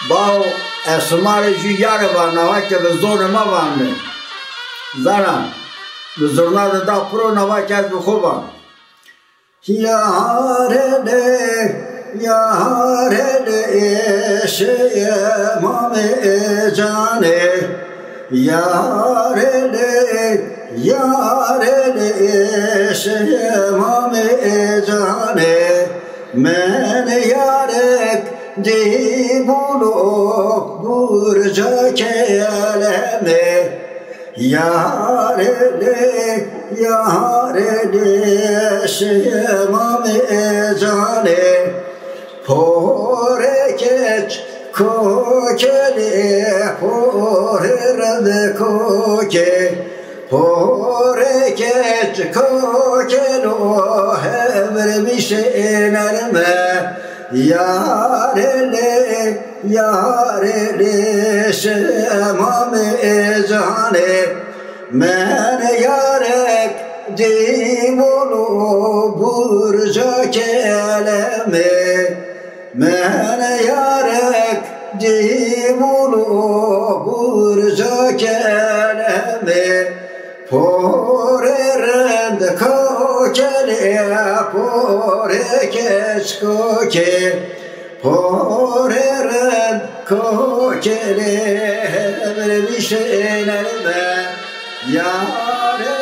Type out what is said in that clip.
Bao esmare jiyare var navake ve zoruma varne. Zara ve zornada da pro navake az bukhuba. Yare de şeye mame cane. Yare de şeye mame cane. Men yarek di bulu burca keleme. Yare de şemame cane. Pore keç kokele pore rade koke. Pore keç kokelo hevremiş enerme. Yare şemame cane. Men yarek divolu burca keleme. Men yarek divolu burca keleme. Pore rend kokele pore keç koke. Pore rend kokele vermişelerime. Yare